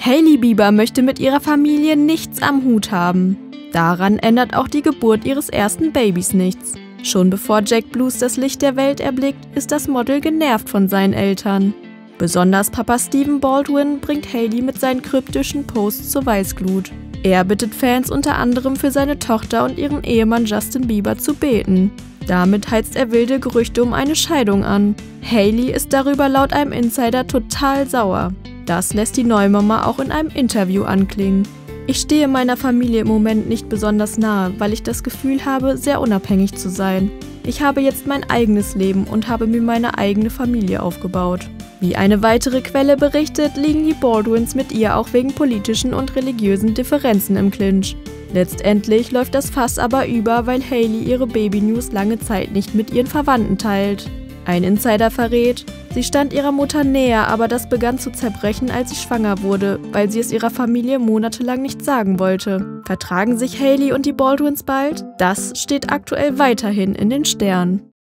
Hailey Bieber möchte mit ihrer Familie nichts am Hut haben. Daran ändert auch die Geburt ihres ersten Babys nichts. Schon bevor Jack Blues das Licht der Welt erblickt, ist das Model genervt von seinen Eltern. Besonders Papa Stephen Baldwin bringt Hailey mit seinen kryptischen Posts zur Weißglut. Er bittet Fans unter anderem für seine Tochter und ihren Ehemann Justin Bieber zu beten. Damit heizt er wilde Gerüchte um eine Scheidung an. Hailey ist darüber laut einem Insider total sauer. Das lässt die Neumama auch in einem Interview anklingen. Ich stehe meiner Familie im Moment nicht besonders nahe, weil ich das Gefühl habe, sehr unabhängig zu sein. Ich habe jetzt mein eigenes Leben und habe mir meine eigene Familie aufgebaut. Wie eine weitere Quelle berichtet, liegen die Baldwins mit ihr auch wegen politischen und religiösen Differenzen im Clinch. Letztendlich läuft das Fass aber über, weil Hailey ihre Baby-News lange Zeit nicht mit ihren Verwandten teilt. Ein Insider verrät, sie stand ihrer Mutter näher, aber das begann zu zerbrechen, als sie schwanger wurde, weil sie es ihrer Familie monatelang nicht sagen wollte. Vertragen sich Hailey und die Baldwins bald? Das steht aktuell weiterhin in den Sternen.